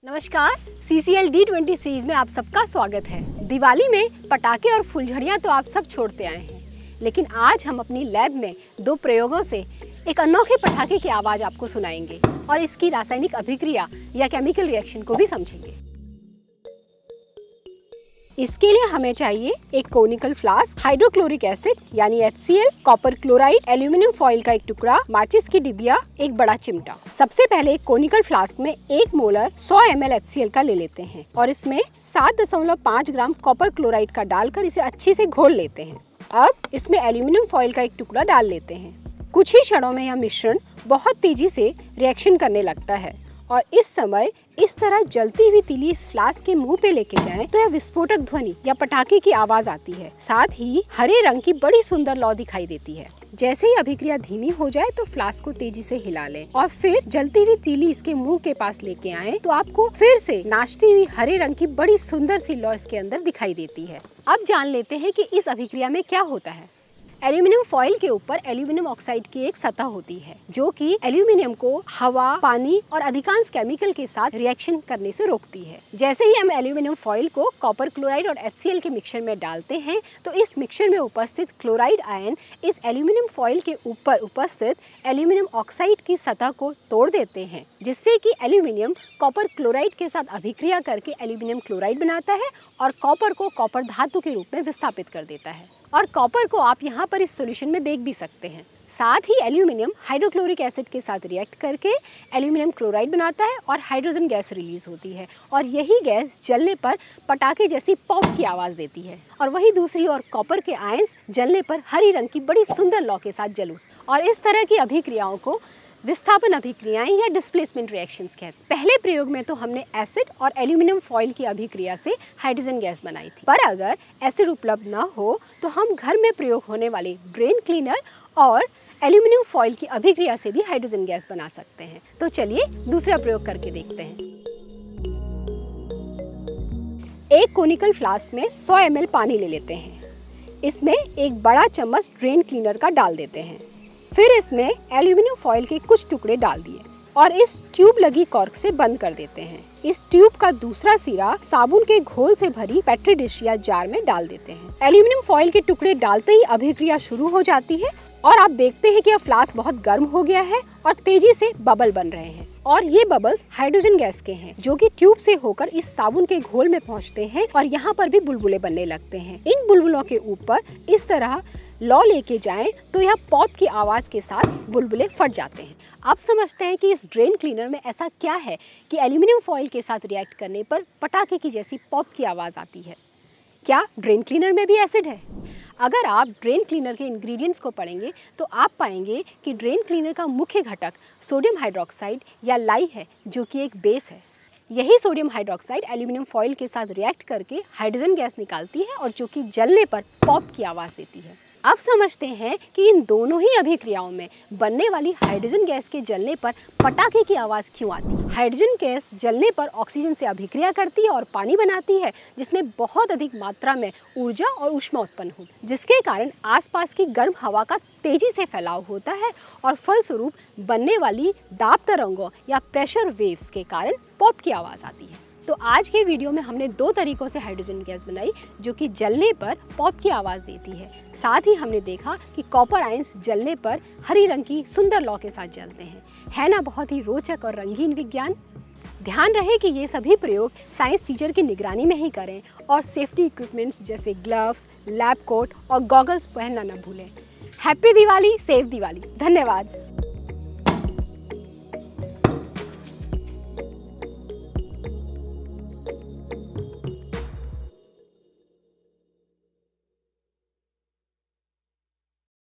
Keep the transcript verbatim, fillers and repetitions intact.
नमस्कार, C C L D twenty series में आप सबका स्वागत है। दिवाली में पटाखे और फुलझड़ियाँ तो आप सब छोड़ते आए हैं, लेकिन आज हम अपनी लैब में दो प्रयोगों से एक अनोखे पटाखे की आवाज़ आपको सुनाएंगे और इसकी रासायनिक अभिक्रिया या केमिकल रिएक्शन को भी समझेंगे। इसके लिए हमें चाहिए एक कोनिकल फ्लास्क, हाइड्रोक्लोरिक एसिड यानी H C L, copper chloride, aluminium foil का एक टुकड़ा, माचिस की डिबिया, एक बड़ा चिमटा। सबसे पहले एक कोनिकल फ्लास्क में एक मोलर सौ M L H C L का ले लेते हैं और इसमें सात दशमलव पाँच ग्राम कॉपर क्लोराइड का डालकर इसे अच्छे से घोल लेते हैं। अब इसमें एल्यूमिनियम फॉइल का एक टुकड़ा डाल लेते हैं। कुछ ही क्षणों में यह मिश्रण बहुत तेजी से रिएक्शन करने लगता है और इस समय इस तरह जलती हुई तीली इस फ्लास्क के मुंह पे लेके जाएं तो यह विस्फोटक ध्वनि या पटाखे की आवाज आती है। साथ ही हरे रंग की बड़ी सुंदर लौ दिखाई देती है। जैसे ही अभिक्रिया धीमी हो जाए तो फ्लास्क को तेजी से हिला लें और फिर जलती हुई तीली इसके मुंह के पास लेके आए तो आपको फिर से नाचती हुई हरे रंग की बड़ी सुंदर सी लौ इसके अंदर दिखाई देती है। अब जान लेते हैं कि इस अभिक्रिया में क्या होता है। एल्यूमिनियम फॉइल के ऊपर एल्यूमिनियम ऑक्साइड की एक सतह होती है जो कि एल्यूमिनियम को हवा, पानी और अधिकांश केमिकल के साथ रिएक्शन करने से रोकती है। जैसे ही हम एल्यूमिनियम फॉइल को कॉपर क्लोराइड और एच सी एल के मिक्सचर में डालते हैं तो इस मिक्सचर में उपस्थित क्लोराइड आयन इस एल्यूमिनियम फॉइल के ऊपर उपस्थित एल्यूमिनियम ऑक्साइड की सतह को तोड़ देते हैं, जिससे कि एल्यूमिनियम कॉपर क्लोराइड के साथ अभिक्रिया करके एल्यूमिनियम क्लोराइड बनाता है और कॉपर को कॉपर धातु के रूप में विस्थापित कर देता है। और कॉपर को आप यहाँ पर इस सॉल्यूशन में देख भी सकते हैं। साथ ही एल्यूमिनियम हाइड्रोक्लोरिक एसिड के साथ रिएक्ट करके एल्यूमिनियम क्लोराइड बनाता है और हाइड्रोजन गैस रिलीज होती है और यही गैस जलने पर पटाखे जैसी पॉप की आवाज़ देती है। और वही दूसरी ओर कॉपर के आयंस जलने पर हरी रंग की बड़ी सुंदर लौ के साथ जल उठते हैं। और इस तरह की अभिक्रियाओं को विस्थापन अभिक्रियाएं या डिस्प्लेसमेंट रिएक्शंस कहते हैं। पहले प्रयोग में तो हमने एसिड और एल्यूमिनियम फॉइल की अभिक्रिया से हाइड्रोजन गैस बनाई थी, पर अगर एसिड उपलब्ध न हो तो हम घर में प्रयोग होने वाले ड्रेन क्लीनर और एल्यूमिनियम फॉइल की अभिक्रिया से भी हाइड्रोजन गैस बना सकते हैं। तो चलिए दूसरा प्रयोग करके देखते हैं। एक कोनिकल फ्लास्क में सौ एम एल पानी ले लेते हैं। इसमें एक बड़ा चम्मच ड्रेन क्लीनर का डाल देते हैं। फिर इसमें एल्यूमिनियम फॉइल के कुछ टुकड़े डाल दिए और इस ट्यूब लगी कॉर्क से बंद कर देते हैं। इस ट्यूब का दूसरा सिरा साबुन के घोल से भरी पेट्री डिश या जार में डाल देते हैं। एल्यूमिनियम फॉइल के टुकड़े डालते ही अभिक्रिया शुरू हो जाती है और आप देखते हैं कि यह फ्लास्क बहुत गर्म हो गया है और तेजी से बबल बन रहे हैं और ये बबल्स हाइड्रोजन गैस के हैं जो कि ट्यूब से होकर इस साबुन के घोल में पहुंचते हैं और यहाँ पर भी बुलबुले बनने लगते हैं। इन बुलबुलों के ऊपर इस तरह लौ लेके जाएं तो यह पॉप की आवाज़ के साथ बुलबुले फट जाते हैं। आप समझते हैं कि इस ड्रेन क्लीनर में ऐसा क्या है कि एल्यूमिनियम फॉइल के साथ रिएक्ट करने पर पटाखे की जैसी पॉप की आवाज़ आती है। क्या ड्रेन क्लीनर में भी एसिड है? अगर आप ड्रेन क्लीनर के इंग्रेडिएंट्स को पढ़ेंगे तो आप पाएंगे कि ड्रेन क्लीनर का मुख्य घटक सोडियम हाइड्रोक्साइड या लाई है जो कि एक बेस है। यही सोडियम हाइड्रोक्साइड एल्यूमिनियम फॉइल के साथ रिएक्ट करके हाइड्रोजन गैस निकालती है और जो कि जलने पर पॉप की आवाज़ देती है। अब समझते हैं कि इन दोनों ही अभिक्रियाओं में बनने वाली हाइड्रोजन गैस के जलने पर पटाखे की आवाज़ क्यों आती है। हाइड्रोजन गैस जलने पर ऑक्सीजन से अभिक्रिया करती है और पानी बनाती है, जिसमें बहुत अधिक मात्रा में ऊर्जा और ऊष्मा उत्पन्न होती है, जिसके कारण आसपास की गर्म हवा का तेजी से फैलाव होता है और फलस्वरूप बनने वाली दाब तरंगों या प्रेशर वेव्स के कारण पॉप की आवाज़ आती है। तो आज के वीडियो में हमने दो तरीकों से हाइड्रोजन गैस बनाई जो कि जलने पर पॉप की आवाज़ देती है। साथ ही हमने देखा कि कॉपर आयंस जलने पर हरी रंग की सुंदर लौ के साथ जलते हैं। है ना बहुत ही रोचक और रंगीन विज्ञान। ध्यान रहे कि ये सभी प्रयोग साइंस टीचर की निगरानी में ही करें और सेफ्टी इक्विपमेंट्स जैसे ग्लव्स, लैब कोट और गॉगल्स पहनना न भूलें। Happy Diwali, safe Diwali. धन्यवाद।